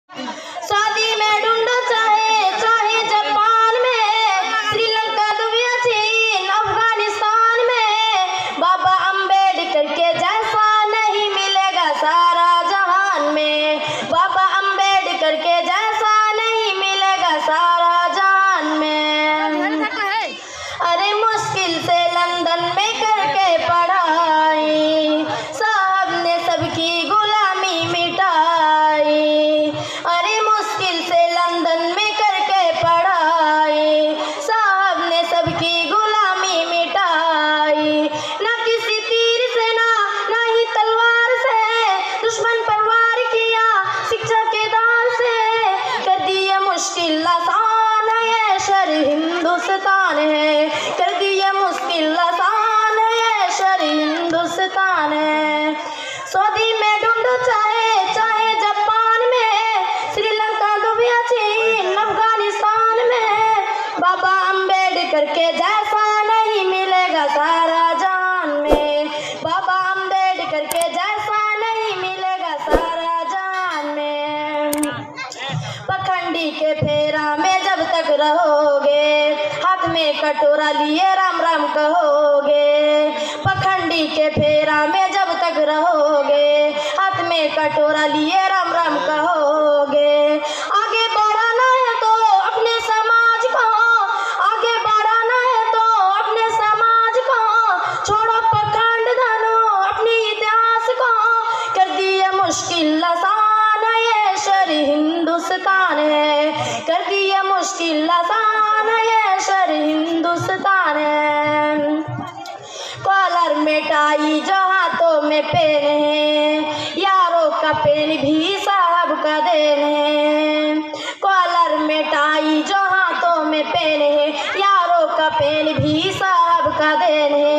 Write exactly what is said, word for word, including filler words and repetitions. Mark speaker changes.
Speaker 1: Saudi में ढूंढो चाहे चाहे जापान में, श्रीलंका दुबई चीन अफगानिस्तान में, बाबा अम्बेडकर के जैसा नहीं मिलेगा सारा जहान में, बाबा अम्बेडकर के जैसा नहीं मिलेगा सारा जहान में। अरे मुश्किल से लंदन में करके पढ़ाई, साहब ने सबकी गुलामी मिटाई। अरे मुश्किल से लंदन में करके पढ़ाई, साहब ने सबकी गुलामी मिटाई। ना किसी तीर से ना ना ही तलवार से, दुश्मन पर वार किया शिक्षा के दान से, कर दिया मुश्किल आसान ये शर हिंदुस्तान है, कर दिया मुश्किल आसान ये शर हिंदुस्तान है। सऊदी में ढूंढो चाहे चाहे जापान में, श्रीलंका दुबई चीन अफगानिस्तान में, बाबा अम्बेडकर के जैसा नहीं मिलेगा सारा जहान में, बाबा अम्बेडकर के जैसा नहीं मिलेगा सारा जहान में। पखंडी के फेरा में जब तक रहोगे, हाथ में कटोरा लिए राम राम कहोगे। पखंडी के फेरा में जब तक रहोगे, हाथ में कटोरा लिए राम राम कहोगे। आगे बढ़ाना है तो अपने समाज को, आगे बढ़ाना है तो अपने समाज को, छोड़ो पखंड धनो अपने इतिहास को, कर दिया मुश्किल आसान ये शर हिंदुस्तान है, कर दिया मुश्किल आसान ये शर हिंदुस्तान है। कॉलर में टाई जो हाथों में पेन है, यारों का पेन भी साहब का देन है। कॉलर में टाई जो हाथों में पेन है, यारों का पेन भी साहब का देन है।